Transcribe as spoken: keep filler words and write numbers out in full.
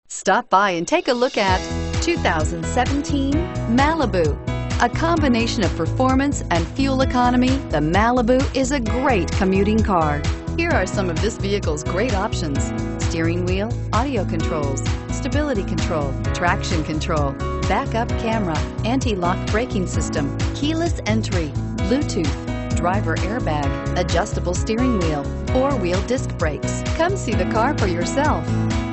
Stop by and take a look at two thousand seventeen Malibu. A combination of performance and fuel economy, the Malibu is a great commuting car. Here are some of this vehicle's great options: steering wheel audio controls, stability control, traction control, backup camera, anti-lock braking system, keyless entry, Bluetooth, driver airbag, adjustable steering wheel, four-wheel disc brakes. Come see the car for yourself.